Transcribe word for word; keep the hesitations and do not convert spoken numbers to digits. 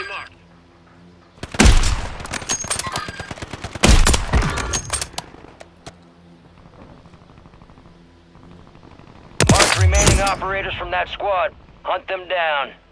mark. Mark remaining operators from that squad. Hunt them down.